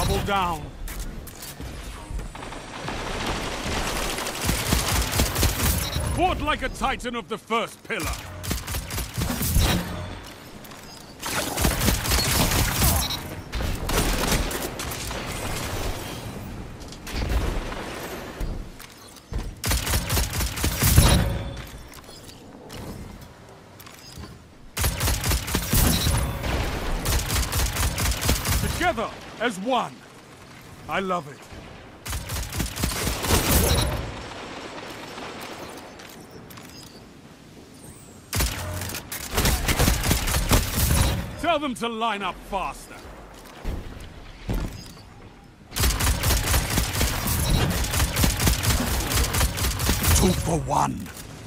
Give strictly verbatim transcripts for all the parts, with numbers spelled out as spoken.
Double down. Fought like a titan of the first pillar. Together as one. I love it. Tell them to line up faster. Two for one.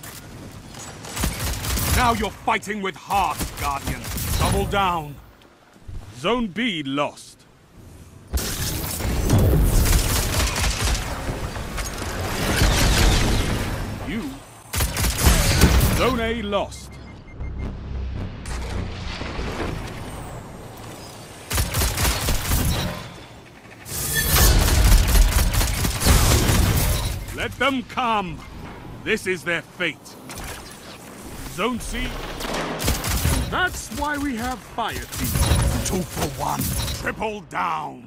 Now you're fighting with heart, Guardian. Double down. Zone B lost. You. Zone A lost. Let them come. This is their fate. Zone C. That's why we have fire teams. Two for one. Triple down.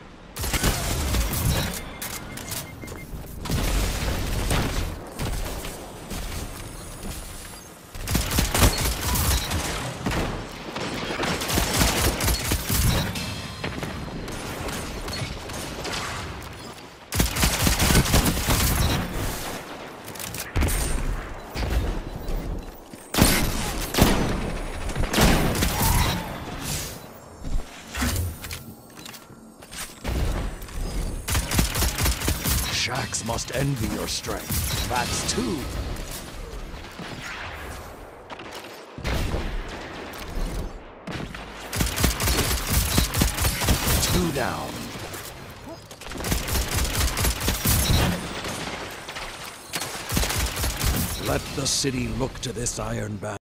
Shaxx must envy your strength. That's two. Two down. Let the city look to this iron band.